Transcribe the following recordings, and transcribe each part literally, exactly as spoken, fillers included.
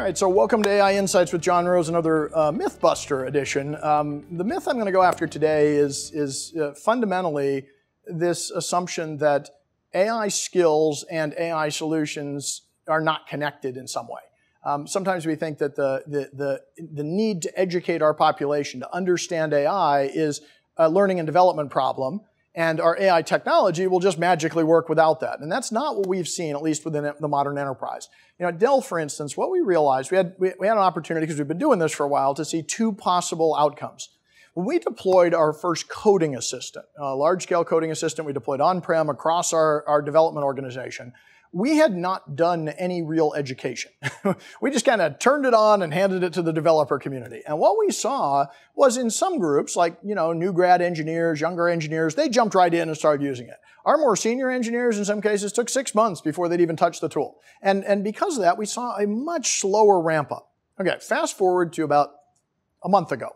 right, so welcome to A I Insights with John Roese, another uh, Mythbuster edition. Um, the myth I'm going to go after today is, is uh, fundamentally this assumption that A I skills and A I solutions are not connected in some way. Um, sometimes we think that the, the, the, the need to educate our population to understand A I is a learning and development problem, and our A I technology will just magically work without that. And that's not what we've seen, at least within the modern enterprise. You know, at Dell, for instance, what we realized, we had, we, we had an opportunity, because we've been doing this for a while, to see two possible outcomes. When we deployed our first coding assistant, a large-scale coding assistant we deployed on-prem across our, our development organization, we had not done any real education. We just kind of turned it on and handed it to the developer community. And what we saw was in some groups, like, you know, new grad engineers, younger engineers, they jumped right in and started using it. Our more senior engineers, in some cases, took six months before they'd even touch the tool. And, and because of that, we saw a much slower ramp up. Okay, fast forward to about a month ago.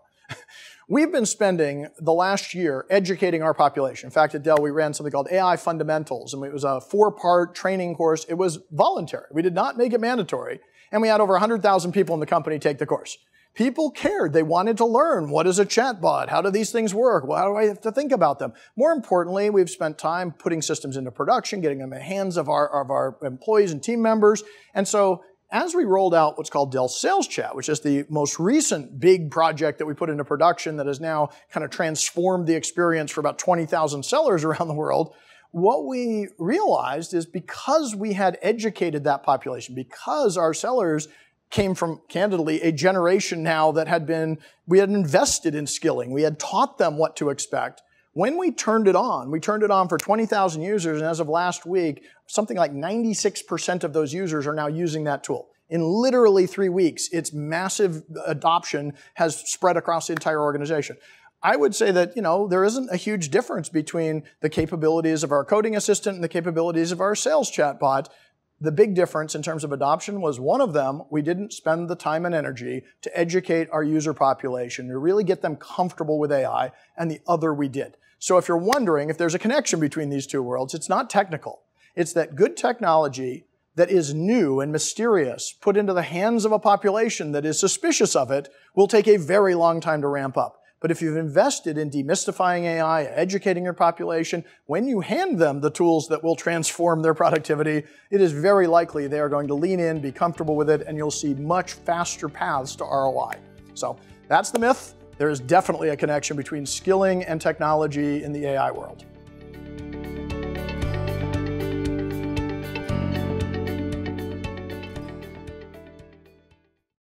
We've been spending the last year educating our population. In fact, at Dell, we ran something called A I Fundamentals, and it was a four-part training course. It was voluntary. We did not make it mandatory, and we had over one hundred thousand people in the company take the course. People cared. They wanted to learn. What is a chatbot? How do these things work? Well, how do I have to think about them? More importantly, we've spent time putting systems into production, getting them in the hands of our, of our employees and team members, and so as we rolled out what's called Dell Sales Chat, which is the most recent big project that we put into production that has now kind of transformed the experience for about twenty thousand sellers around the world, what we realized is because we had educated that population, because our sellers came from, candidly, a generation now that had been, we had invested in skilling, we had taught them what to expect. When we turned it on, we turned it on for twenty thousand users, and as of last week, something like ninety-six percent of those users are now using that tool. In literally three weeks, its massive adoption has spread across the entire organization. I would say that, you know, there isn't a huge difference between the capabilities of our coding assistant and the capabilities of our sales chatbot. The big difference in terms of adoption was, one of them, we didn't spend the time and energy to educate our user population, to really get them comfortable with A I, and the other we did. So if you're wondering if there's a connection between these two worlds, it's not technical. It's that good technology that is new and mysterious, put into the hands of a population that is suspicious of it, will take a very long time to ramp up. But if you've invested in demystifying A I, educating your population, when you hand them the tools that will transform their productivity, it is very likely they are going to lean in, be comfortable with it, and you'll see much faster paths to R O I. So that's the myth. There is definitely a connection between skilling and technology in the A I world.